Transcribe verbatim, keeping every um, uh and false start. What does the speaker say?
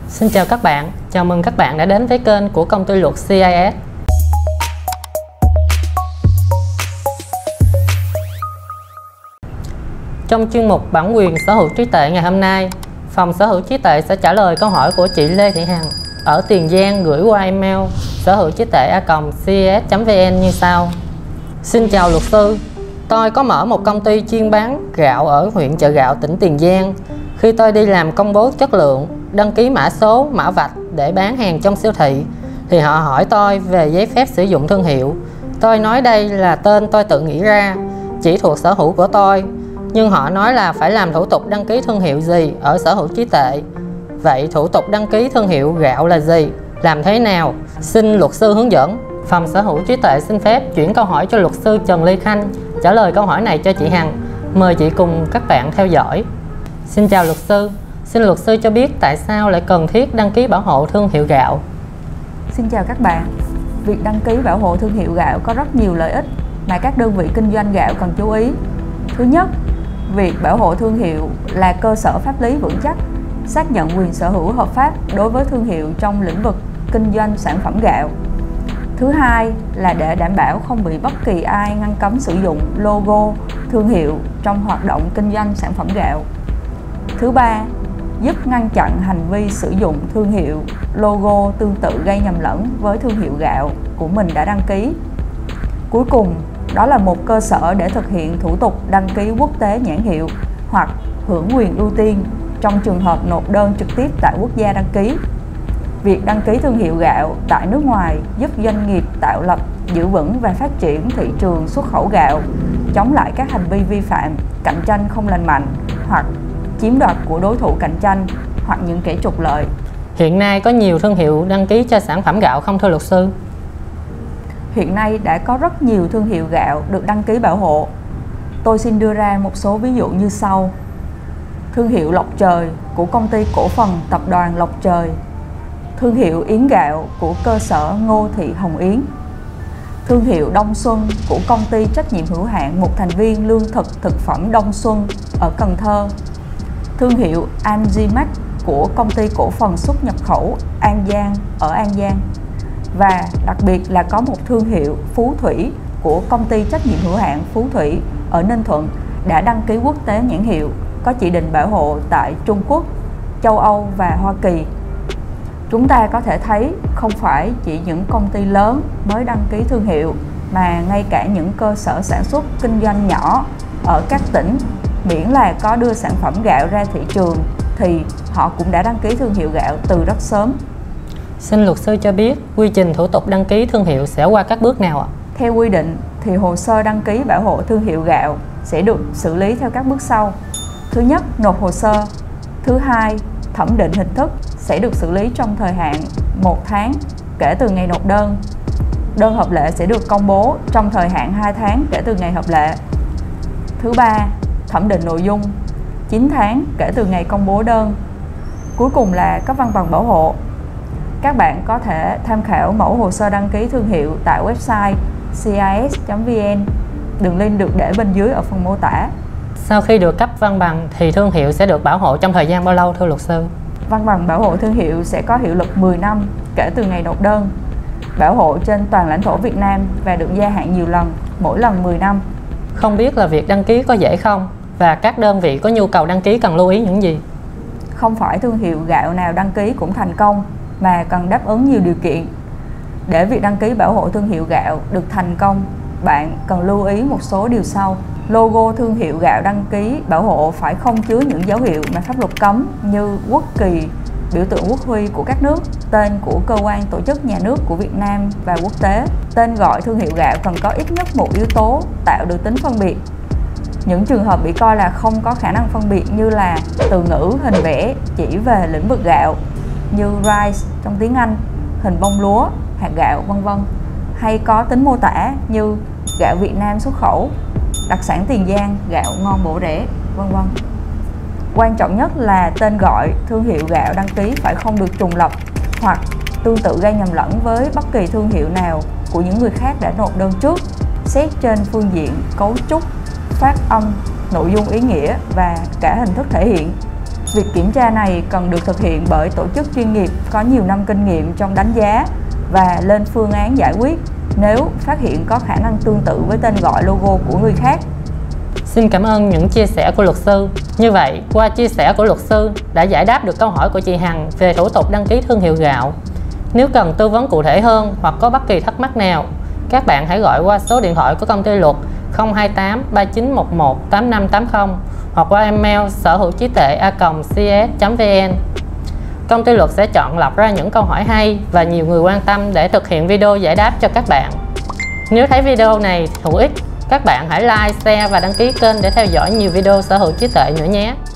Xin chào các bạn, chào mừng các bạn đã đến với kênh của công ty luật xê i ét. Trong chuyên mục bản quyền sở hữu trí tuệ ngày hôm nay, phòng sở hữu trí tuệ sẽ trả lời câu hỏi của chị Lê Thị Hằng ở Tiền Giang gửi qua email sở hữu trí tuệ a còng xê i ét chấm vn như sau. Xin chào luật sư, tôi có mở một công ty chuyên bán gạo ở huyện Chợ Gạo, tỉnh Tiền Giang. Khi tôi đi làm công bố chất lượng, đăng ký mã số, mã vạch để bán hàng trong siêu thị, thì họ hỏi tôi về giấy phép sử dụng thương hiệu. Tôi nói đây là tên tôi tự nghĩ ra, chỉ thuộc sở hữu của tôi. Nhưng họ nói là phải làm thủ tục đăng ký thương hiệu gì ở sở hữu trí tuệ. Vậy thủ tục đăng ký thương hiệu gạo là gì? Làm thế nào? Xin luật sư hướng dẫn. Phòng sở hữu trí tuệ xin phép chuyển câu hỏi cho luật sư Trần Lê Khanh trả lời câu hỏi này cho chị Hằng. Mời chị cùng các bạn theo dõi. Xin chào luật sư. Xin luật sư cho biết tại sao lại cần thiết đăng ký bảo hộ thương hiệu gạo? Xin chào các bạn. Việc đăng ký bảo hộ thương hiệu gạo có rất nhiều lợi ích mà các đơn vị kinh doanh gạo cần chú ý. Thứ nhất, việc bảo hộ thương hiệu là cơ sở pháp lý vững chắc, xác nhận quyền sở hữu hợp pháp đối với thương hiệu trong lĩnh vực kinh doanh sản phẩm gạo. Thứ hai là để đảm bảo không bị bất kỳ ai ngăn cấm sử dụng logo, thương hiệu trong hoạt động kinh doanh sản phẩm gạo. Thứ ba, giúp ngăn chặn hành vi sử dụng thương hiệu, logo tương tự gây nhầm lẫn với thương hiệu gạo của mình đã đăng ký. Cuối cùng, đó là một cơ sở để thực hiện thủ tục đăng ký quốc tế nhãn hiệu hoặc hưởng quyền ưu tiên trong trường hợp nộp đơn trực tiếp tại quốc gia đăng ký. Việc đăng ký thương hiệu gạo tại nước ngoài giúp doanh nghiệp tạo lập, giữ vững và phát triển thị trường xuất khẩu gạo, chống lại các hành vi vi phạm, cạnh tranh không lành mạnh hoặc chiếm đoạt của đối thủ cạnh tranh hoặc những kẻ trục lợi. Hiện nay có nhiều thương hiệu đăng ký cho sản phẩm gạo không thưa luật sư? Hiện nay đã có rất nhiều thương hiệu gạo được đăng ký bảo hộ. Tôi xin đưa ra một số ví dụ như sau. Thương hiệu Lộc Trời của công ty cổ phần tập đoàn Lộc Trời. Thương hiệu Yến Gạo của cơ sở Ngô Thị Hồng Yến. Thương hiệu Đông Xuân của công ty trách nhiệm hữu hạn một thành viên lương thực thực phẩm Đông Xuân ở Cần Thơ. Thương hiệu Anzimax của công ty cổ phần xuất nhập khẩu An Giang ở An Giang. Và đặc biệt là có một thương hiệu Phú Thủy của công ty trách nhiệm hữu hạn Phú Thủy ở Ninh Thuận đã đăng ký quốc tế nhãn hiệu, có chỉ định bảo hộ tại Trung Quốc, châu Âu và Hoa Kỳ. Chúng ta có thể thấy không phải chỉ những công ty lớn mới đăng ký thương hiệu, mà ngay cả những cơ sở sản xuất kinh doanh nhỏ ở các tỉnh, miễn là có đưa sản phẩm gạo ra thị trường thì họ cũng đã đăng ký thương hiệu gạo từ rất sớm. Xin luật sư cho biết quy trình thủ tục đăng ký thương hiệu sẽ qua các bước nào ạ? Theo quy định thì hồ sơ đăng ký bảo hộ thương hiệu gạo sẽ được xử lý theo các bước sau. Thứ nhất, nộp hồ sơ. Thứ hai, thẩm định hình thức sẽ được xử lý trong thời hạn một tháng kể từ ngày nộp đơn. Đơn hợp lệ sẽ được công bố trong thời hạn hai tháng kể từ ngày hợp lệ. Thứ ba, thẩm định nội dung chín tháng kể từ ngày công bố đơn. Cuối cùng là cấp văn bằng bảo hộ. Các bạn có thể tham khảo mẫu hồ sơ đăng ký thương hiệu tại website c i s chấm vn. Đường link được để bên dưới ở phần mô tả. Sau khi được cấp văn bằng thì thương hiệu sẽ được bảo hộ trong thời gian bao lâu thưa luật sư? Văn bằng bảo hộ thương hiệu sẽ có hiệu lực mười năm kể từ ngày nộp đơn. Bảo hộ trên toàn lãnh thổ Việt Nam và được gia hạn nhiều lần, mỗi lần mười năm. Không biết là việc đăng ký có dễ không? Và các đơn vị có nhu cầu đăng ký cần lưu ý những gì? Không phải thương hiệu gạo nào đăng ký cũng thành công, mà cần đáp ứng nhiều điều kiện. Để việc đăng ký bảo hộ thương hiệu gạo được thành công, bạn cần lưu ý một số điều sau. Logo thương hiệu gạo đăng ký bảo hộ phải không chứa những dấu hiệu mà pháp luật cấm như quốc kỳ, biểu tượng quốc huy của các nước, tên của cơ quan tổ chức nhà nước của Việt Nam và quốc tế. Tên gọi thương hiệu gạo cần có ít nhất một yếu tố tạo được tính phân biệt. Những trường hợp bị coi là không có khả năng phân biệt như là từ ngữ, hình vẽ chỉ về lĩnh vực gạo như rice trong tiếng Anh, hình bông lúa, hạt gạo, vân vân, hay có tính mô tả như gạo Việt Nam xuất khẩu, đặc sản Tiền Giang, gạo ngon bổ rẻ, vân vân. Quan trọng nhất là tên gọi thương hiệu gạo đăng ký phải không được trùng lặp hoặc tương tự gây nhầm lẫn với bất kỳ thương hiệu nào của những người khác đã nộp đơn trước, xét trên phương diện cấu trúc, phát âm, nội dung ý nghĩa và cả hình thức thể hiện. Việc kiểm tra này cần được thực hiện bởi tổ chức chuyên nghiệp có nhiều năm kinh nghiệm trong đánh giá và lên phương án giải quyết nếu phát hiện có khả năng tương tự với tên gọi logo của người khác. Xin cảm ơn những chia sẻ của luật sư. Như vậy, qua chia sẻ của luật sư đã giải đáp được câu hỏi của chị Hằng về thủ tục đăng ký thương hiệu gạo. Nếu cần tư vấn cụ thể hơn hoặc có bất kỳ thắc mắc nào, các bạn hãy gọi qua số điện thoại của công ty luật không hai tám ba chín một một tám năm tám không hoặc qua email sở hữu trí tuệ a còng c s chấm v n. Công ty luật sẽ chọn lọc ra những câu hỏi hay và nhiều người quan tâm để thực hiện video giải đáp cho các bạn. Nếu thấy video này hữu ích, các bạn hãy like, share và đăng ký kênh để theo dõi nhiều video sở hữu trí tuệ nữa nhé.